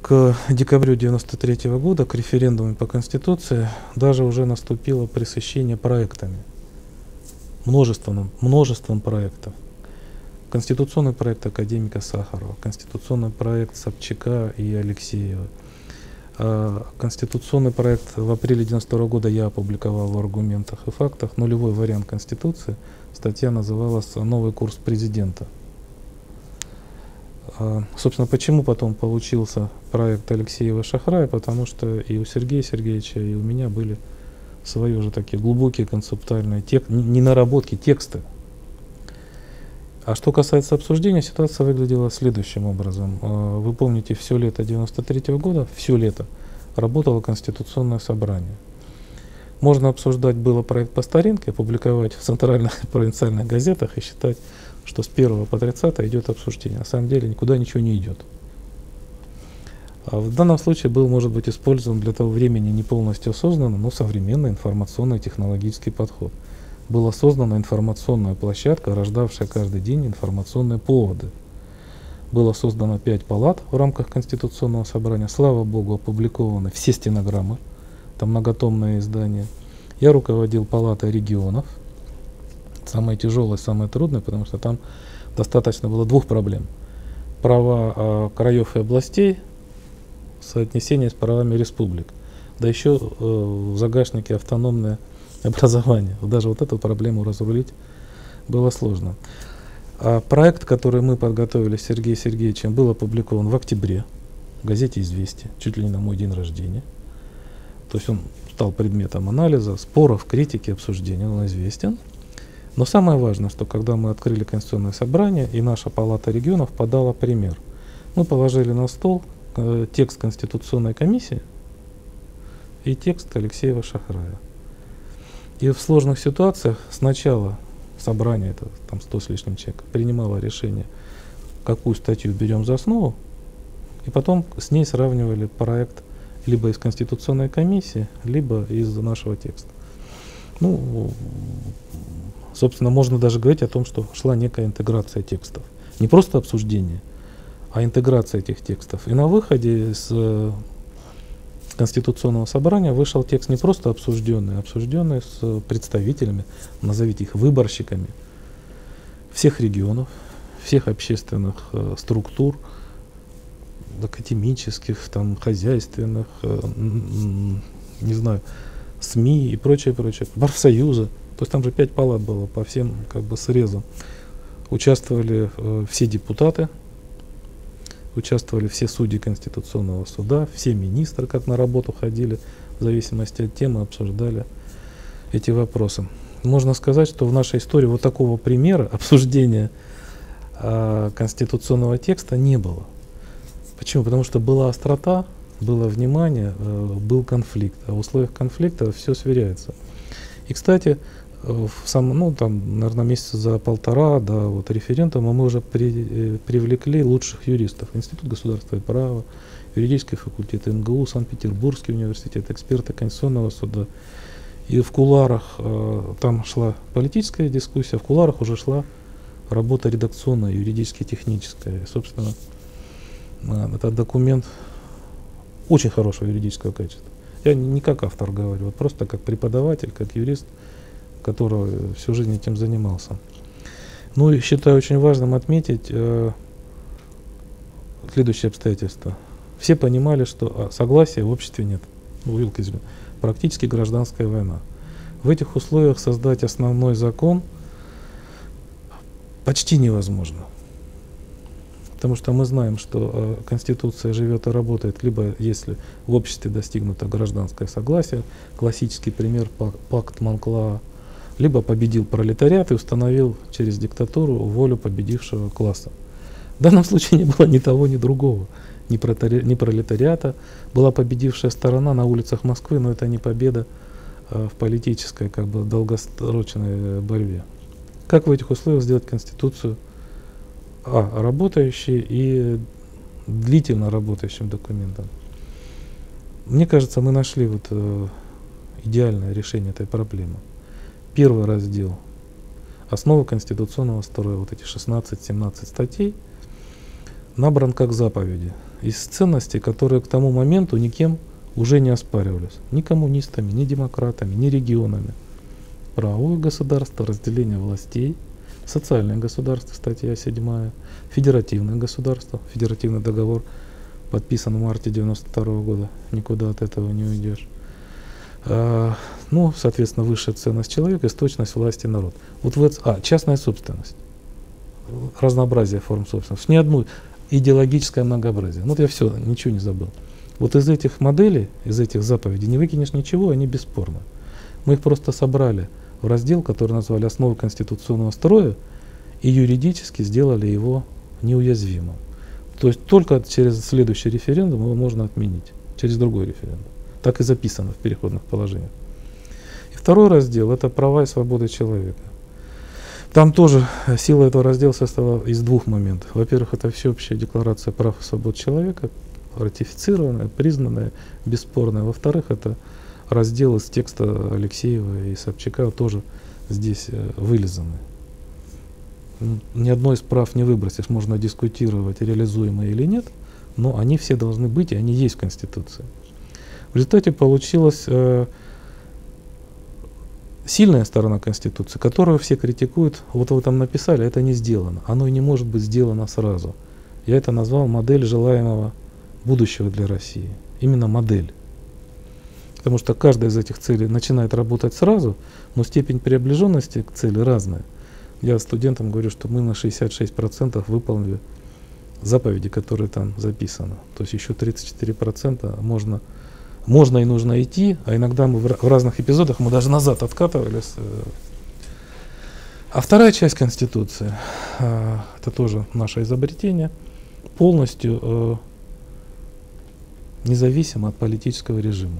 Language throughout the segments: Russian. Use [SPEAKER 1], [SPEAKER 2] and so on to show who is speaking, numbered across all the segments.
[SPEAKER 1] к декабрю 1993 года, к референдуму по Конституции, даже уже наступило пресыщение проектами. Множеством проектов. Конституционный проект академика Сахарова, конституционный проект Собчака и Алексеева. Конституционный проект в апреле 1992 года я опубликовал в «Аргументах и фактах». Нулевой вариант Конституции. Статья называлась «Новый курс президента». Собственно, почему потом получился проект Алексеева-Шахрая? Потому что и у Сергея Сергеевича, и у меня были свои уже такие глубокие концептуальные не наработки, тексты. А что касается обсуждения, ситуация выглядела следующим образом. Вы помните, все лето 1993 года, все лето работало Конституционное собрание. Можно обсуждать было проект по старинке, публиковать в центральных и провинциальных газетах и считать, что с 1 по 30 идет обсуждение. На самом деле никуда ничего не идет. В данном случае был, может быть, использован для того времени не полностью осознанно, но современный информационный технологический подход. Была создана информационная площадка, рождавшая каждый день информационные поводы. Было создано 5 палат в рамках Конституционного собрания. Слава Богу, опубликованы все стенограммы, там многотомное издание. Я руководил палатой регионов. Самое тяжелое, самое трудное, потому что там достаточно было 2 проблем. Права краев и областей, соотнесение с правами республик. Да еще в загашнике автономное образование. Даже вот эту проблему разрулить было сложно. Проект, который мы подготовили с Сергеем Сергеевичем, был опубликован в октябре в газете «Известия», чуть ли не на мой день рождения. То есть он стал предметом анализа, споров, критики, обсуждения, он известен. Но самое важное, что когда мы открыли Конституционное собрание, и наша палата регионов подала пример. Мы положили на стол текст Конституционной комиссии и текст Алексеева-Шахрая. И в сложных ситуациях сначала собрание, это там 100 с лишним человек, принимало решение, какую статью берем за основу, и потом с ней сравнивали проект либо из Конституционной комиссии, либо из нашего текста. Ну, собственно, можно даже говорить о том, что шла некая интеграция текстов. Не просто обсуждение, а интеграция этих текстов. И на выходе с Конституционного собрания вышел текст не просто обсужденный, а обсужденный с представителями, назовите их выборщиками всех регионов, всех общественных структур, академических, там, хозяйственных, не знаю, СМИ и прочее, профсоюза. То есть там же 5 палат было по всем как бы срезам. Участвовали все депутаты, участвовали все судьи Конституционного суда, все министры, как на работу ходили, в зависимости от темы обсуждали эти вопросы. Можно сказать, что в нашей истории вот такого примера обсуждения конституционного текста не было. Почему? Потому что была острота, было внимание, был конфликт. А в условиях конфликта все сверяется. И, кстати, там, наверное, месяца за 1,5 до вот референдума мы уже привлекли лучших юристов. Институт государства и права, юридический факультет МГУ, Санкт-Петербургский университет, эксперты Конституционного суда. И в кулуарах там шла политическая дискуссия, в кулуарах уже шла работа редакционная, юридически техническая. И, собственно, этот документ очень хорошего юридического качества. Я не как автор говорю, вот просто как преподаватель, как юрист, который всю жизнь этим занимался. Ну и считаю очень важным отметить следующее обстоятельство. Все понимали, что согласия в обществе нет. Практически гражданская война. В этих условиях создать основной закон почти невозможно. Потому что мы знаем, что Конституция живет и работает, либо если в обществе достигнуто гражданское согласие, классический пример пакт Монклаа, либо победил пролетариат и установил через диктатуру волю победившего класса. В данном случае не было ни того, ни другого, ни пролетариата. Была победившая сторона на улицах Москвы, но это не победа в политической, как бы, долгосрочной борьбе. Как в этих условиях сделать Конституцию работающей и длительно работающим документом? Мне кажется, мы нашли вот идеальное решение этой проблемы. Первый раздел «Основы конституционного строя», вот эти 16-17 статей, набран как заповеди. из ценностей, которые к тому моменту никем уже не оспаривались. Ни коммунистами, ни демократами, ни регионами. Правовое государство, разделение властей, социальное государство, статья 7, федеративное государство, федеративный договор, подписан в марте 1992 года, никуда от этого не уйдешь. Ну, соответственно, высшая ценность человека, источность власти народ. Вот частная собственность, разнообразие форм собственности, ни одну идеологическое многообразие. Вот я все, ничего не забыл. Вот из этих моделей, из этих заповедей не выкинешь ничего, они бесспорны. Мы их просто собрали в раздел, который назвали «Основы конституционного строя», и юридически сделали его неуязвимым. То есть только через следующий референдум его можно отменить, через другой референдум. Так и записано в переходных положениях. И второй раздел – это права и свободы человека. Там тоже сила этого раздела состояла из двух моментов. Во-первых, это всеобщая декларация прав и свобод человека, ратифицированная, признанная, бесспорная. Во-вторых, это раздел из текста Алексеева и Собчака, тоже здесь вылизаны. Ни одно из прав не выбросишь, можно дискутировать, реализуемое или нет, но они все должны быть, и они есть в Конституции. В результате получилась сильная сторона Конституции, которую все критикуют. Вот вы там написали, это не сделано. Оно и не может быть сделано сразу. Я это назвал модель желаемого будущего для России. Именно модель. Потому что каждая из этих целей начинает работать сразу, но степень приближенности к цели разная. Я студентам говорю, что мы на 66% выполнили заповеди, которые там записаны. То есть еще 34% можно и нужно идти, а иногда мы в разных эпизодах мы даже назад откатывались. А вторая часть Конституции, это тоже наше изобретение, полностью независимо от политического режима.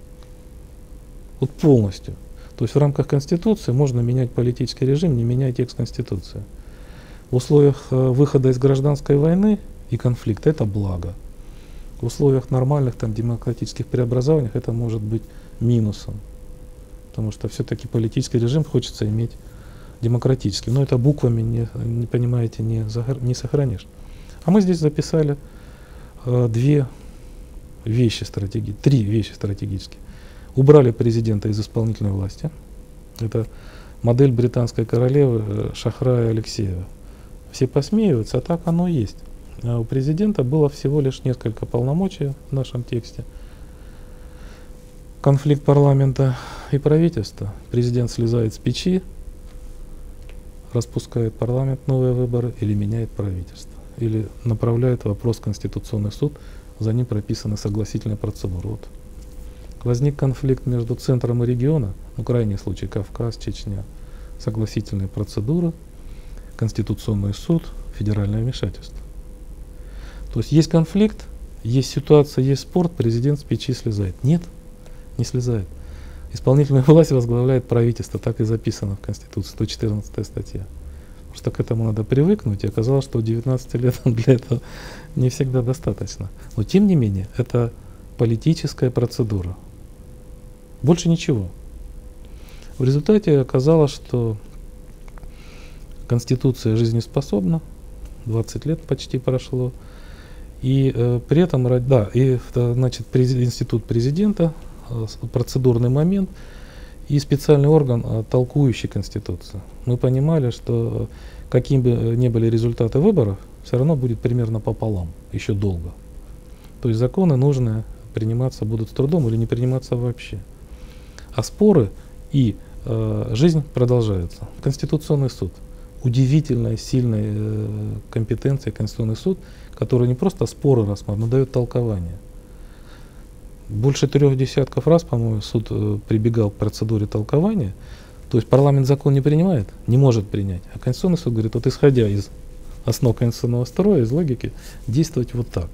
[SPEAKER 1] Вот полностью. То есть в рамках Конституции можно менять политический режим, не меняя текст Конституции. В условиях выхода из гражданской войны и конфликта это благо. В условиях нормальных демократических преобразований это может быть минусом. Потому что все-таки политический режим хочется иметь демократический. Но это буквами, не понимаете, не сохранишь. А мы здесь записали три вещи стратегические. Убрали президента из исполнительной власти. Это модель британской королевы Шахрая Алексеева. Все посмеиваются, а так оно и есть. А у президента было всего лишь несколько полномочий в нашем тексте. Конфликт парламента и правительства. Президент слезает с печи, распускает парламент, новые выборы, или меняет правительство. Или направляет вопрос в Конституционный суд, за ним прописаны согласительные процедуры. Вот. Возник конфликт между центром и регионом, крайний случай Кавказ, Чечня, согласительные процедуры, Конституционный суд, федеральное вмешательство. То есть конфликт, есть ситуация, есть спор, президент с печи слезает. Нет, не слезает. Исполнительную власть возглавляет правительство, так и записано в Конституции, 114 статья. Потому что к этому надо привыкнуть, и оказалось, что 19 лет для этого не всегда достаточно. Но тем не менее, это политическая процедура. Больше ничего. В результате оказалось, что Конституция жизнеспособна, 20 лет почти прошло, и при этом, институт президента, процедурный момент и специальный орган, толкующий Конституцию. Мы понимали, что какими бы ни были результаты выборов, все равно будет примерно пополам, еще долго. То есть законы нужные приниматься будут с трудом или не приниматься вообще. А споры и жизнь продолжаются. Конституционный суд. Удивительная, сильная компетенция Конституционный суд, который не просто споры рассматривает, но дает толкование. Больше 3 десятков раз, по-моему, суд прибегал к процедуре толкования. То есть парламент закон не принимает, не может принять. А Конституционный суд говорит, вот исходя из основ конституционного строя, из логики, действовать вот так.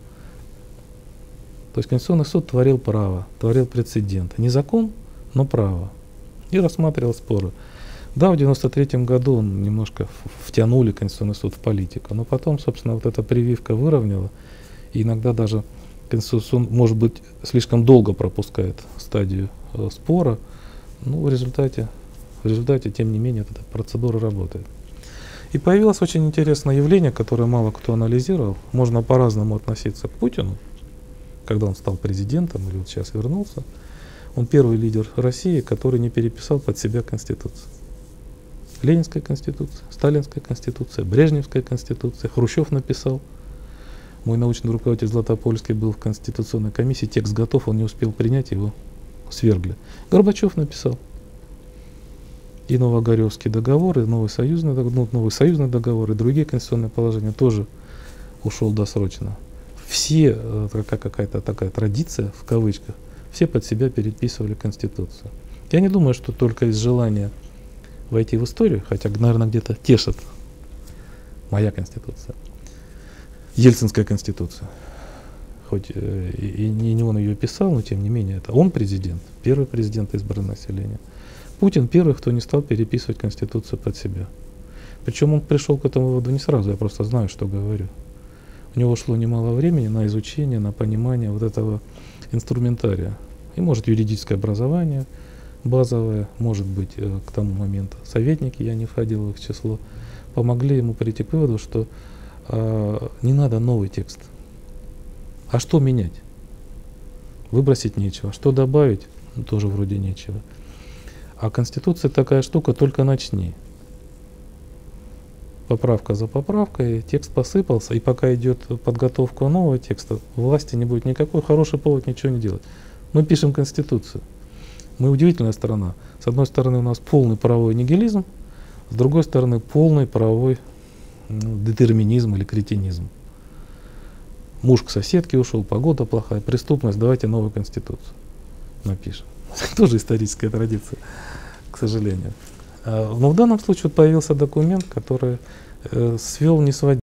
[SPEAKER 1] То есть Конституционный суд творил право, творил прецедент. Не закон, но право. И рассматривал споры. Да, в 1993 году он немножко втянули Конституционный суд в политику, но потом, собственно, вот эта прививка выровняла, и иногда даже Конституционный суд, может быть, слишком долго пропускает стадию спора, но в результате, тем не менее, эта процедура работает. И появилось очень интересное явление, которое мало кто анализировал. Можно по-разному относиться к Путину, когда он стал президентом или вот сейчас вернулся. Он первый лидер России, который не переписал под себя Конституцию. Ленинская конституция, Сталинская конституция, Брежневская конституция, Хрущев написал. Мой научный руководитель Златопольский был в конституционной комиссии, текст готов, он не успел принять, его свергли. Горбачев написал. И Новоогаревский договор, и новый союзный договор, и другие конституционные положения тоже ушел досрочно. Все, какая-то такая традиция, в кавычках, все под себя переписывали Конституцию. Я не думаю, что только из желания войти в историю, хотя, наверное, где-то тешит моя Конституция, Ельцинская Конституция. Хоть и не он ее писал, но тем не менее, это он президент, первый президент избранного населения. Путин первый, кто не стал переписывать Конституцию под себя. Причем он пришел к этому выводу не сразу, я просто знаю, что говорю. У него ушло немало времени на изучение, на понимание вот этого инструментария. И может юридическое образование базовое, может быть к тому моменту советники, я не входил в их число, помогли ему прийти к выводу, что не надо новый текст. А что менять? Выбросить нечего. Что добавить? Ну, тоже вроде нечего. А Конституция такая штука, только начни. Поправка за поправкой, текст посыпался, и пока идет подготовка нового текста, власти не будет никакой, хороший повод ничего не делать. Мы пишем Конституцию. Мы удивительная страна. С одной стороны у нас полный правовой нигилизм, с другой стороны полный правовой детерминизм или кретинизм. Муж к соседке ушел, погода плохая, преступность, давайте новую Конституцию напишем. Тоже историческая традиция, к сожалению. Но в данном случае вот появился документ, который свел не сводить.